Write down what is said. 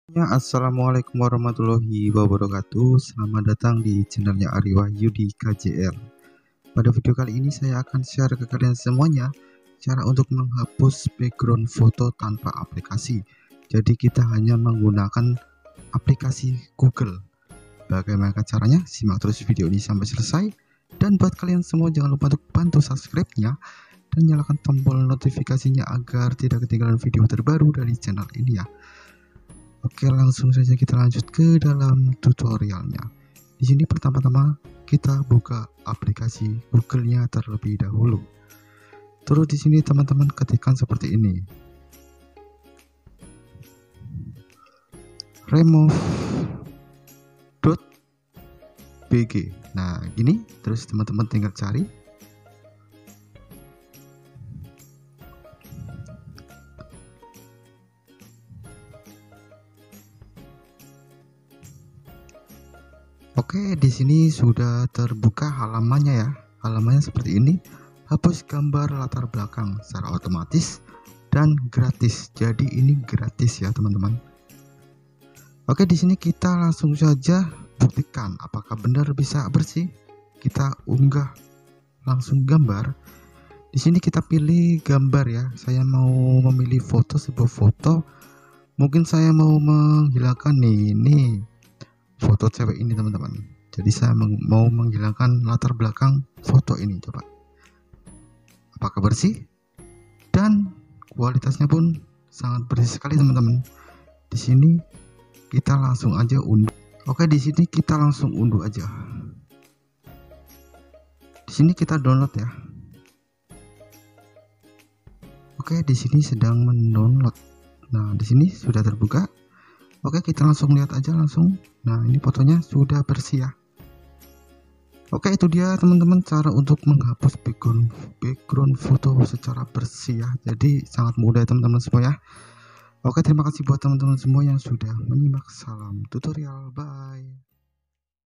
Ya, assalamualaikum warahmatullahi wabarakatuh. Selamat datang di channelnya Ari Wahyudi KJL. Pada video kali ini saya akan share ke kalian semuanya cara untuk menghapus background foto tanpa aplikasi. Jadi kita hanya menggunakan aplikasi Google. Bagaimana caranya? Simak terus video ini sampai selesai. Dan buat kalian semua jangan lupa untuk bantu subscribe-nya dan nyalakan tombol notifikasinya agar tidak ketinggalan video terbaru dari channel ini ya. Oke, langsung saja kita lanjut ke dalam tutorialnya. Di sini pertama-tama kita buka aplikasi Google-nya terlebih dahulu. Terus di sini teman-teman ketikkan seperti ini. remove.bg. Nah, gini, terus teman-teman tinggal cari. Oke, di sini sudah terbuka halamannya ya. Halamannya seperti ini. Hapus gambar latar belakang secara otomatis dan gratis. Jadi ini gratis ya, teman-teman. Oke, di sini kita langsung saja buktikan apakah benar bisa bersih. Kita unggah langsung gambar. Di sini kita pilih gambar ya. Saya mau memilih foto, sebuah foto. Mungkin saya mau menghilangkan ini foto cewek ini teman-teman. Jadi saya mau menghilangkan latar belakang foto ini. Coba apakah bersih? Dan kualitasnya pun sangat bersih sekali teman-teman. Di sini kita langsung aja unduh. Oke, di sini kita langsung unduh aja. Di sini kita download ya. Oke, di sini sedang mendownload. Nah, di sini sudah terbuka. Oke, kita langsung lihat aja langsung. Nah, ini fotonya sudah bersih ya. Oke, itu dia teman-teman cara untuk menghapus background foto secara bersih ya. Jadi sangat mudah teman-teman semua ya. Oke, terima kasih buat teman-teman semua yang sudah menyimak. Salam tutorial, bye.